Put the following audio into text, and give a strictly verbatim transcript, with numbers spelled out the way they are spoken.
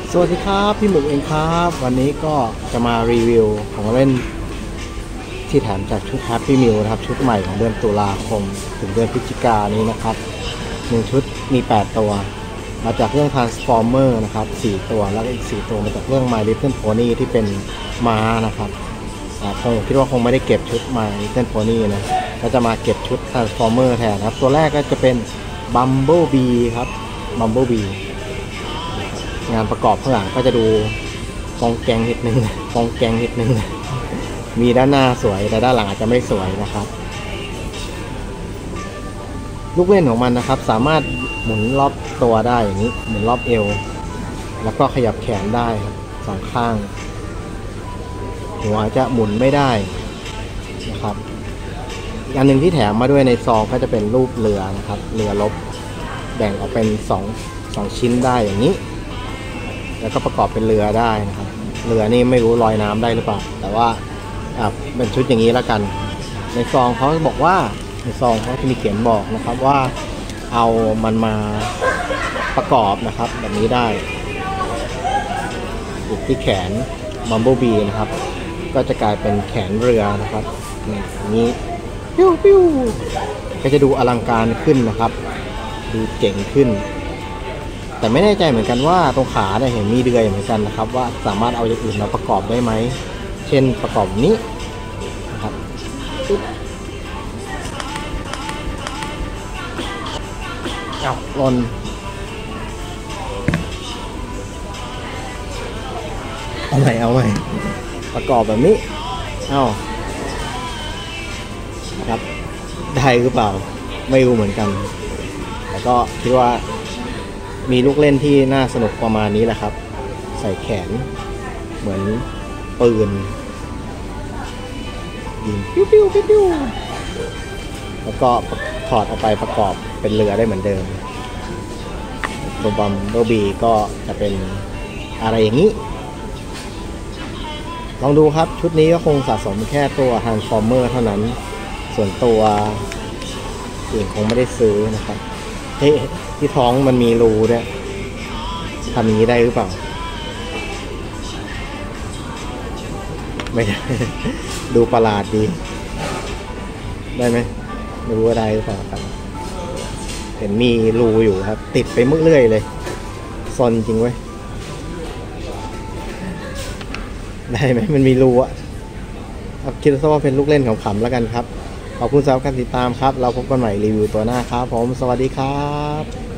สวัสดีครับพี่หมึกเองครับวันนี้ก็จะมารีวิวของเล่นที่แถมจากชุด Happy Meal นะครับชุดใหม่ของเดือนตุลาคมถึงเดือนพฤศจิกายนนี้นะครับหนึ่งชุดมีแปดตัวมาจากเรื่อง Transformer นะครับสี่ตัวแล้วก็อีกสี่ตัวมาจากเรื่อง My Little Pony ที่เป็นม้านะครับคงคิดว่าคงไม่ได้เก็บชุด My Little Pony นะก็จะมาเก็บชุด Transformer แทนครับตัวแรกก็จะเป็น Bumblebee ครับ Bumblebeeงานประกอบข้างหลังก็จะดูกองแกงนิดนึงกองแกงนิดนึงมีด้านหน้าสวยแต่ด้านหลังอาจจะไม่สวยนะครับลูกเล่นของมันนะครับสามารถหมุนรอบตัวได้อย่างนี้หมุนรอบเอวแล้วก็ขยับแขนได้ครับสองข้างหัวจะหมุนไม่ได้นะครับอีกอันหนึ่งที่แถมมาด้วยในซองก็จะเป็นรูปเรือนะครับเรือรบแบ่งออกเป็นสองสองชิ้นได้อย่างนี้แล้วก็ประกอบเป็นเรือได้นะครับเรือนี่ไม่รู้ลอยน้ำได้หรือเปล่าแต่ว่าเป็นชุดอย่างนี้แล้วกันในซองเขาบอกว่าในซองเขาจะมีเขียนบอกนะครับว่าเอามันมาประกอบนะครับแบบนี้ได้ติดที่แขน Bumblebee นะครับก็จะกลายเป็นแขนเรือนะครับอย่างนี้ปิ้วปิ้วก็จะดูอลังการขึ้นนะครับดูเจ๋งขึ้นแต่ไม่แน่ใจเหมือนกันว่าตรงขาเนี่ยเห็นมีเดือยเหมือนกันนะครับว่าสามารถเอาอย่างอื่นมาประกอบได้ไหมเช่นประกอบนี้นะครับเอาลนเอาใหม่เอาใหม่ประกอบแบบนี้เอาครับได้หรือเปล่าไม่รู้เหมือนกันแต่ก็คิดว่ามีลูกเล่นที่น่าสนุกประมาณนี้แหละครับใส่แขนเหมือนปืนยิงปิ้วปิ้วปิ้วปิ้วแล้วก็ถอดออกไปประกอบเป็นเรือได้เหมือนเดิมตัวบัมเบิลบีก็จะเป็นอะไรอย่างนี้ลองดูครับชุดนี้ก็คงสะสมแค่ตัว Transformer เท่านั้นส่วนตัวอื่นคงไม่ได้ซื้อนะครับเฮ้ที่ท้องมันมีรูด้วยทำอย่างนี้ได้หรือเปล่าไม่ได้ ดูประหลาดดีได้ไหมไม่รู้ว่าได้หรือเปล่าครับเห็นมีรูอยู่ครับติดไปมือเรื่อยเลยซนจริงเว้ยได้ไหมมันมีรูอะครับคิดว่าเป็นลูกเล่นขำๆแล้วกันครับขอบคุณสำหรับการติดตามครับเราพบกันใหม่รีวิวตัวหน้าครับผมสวัสดีครับ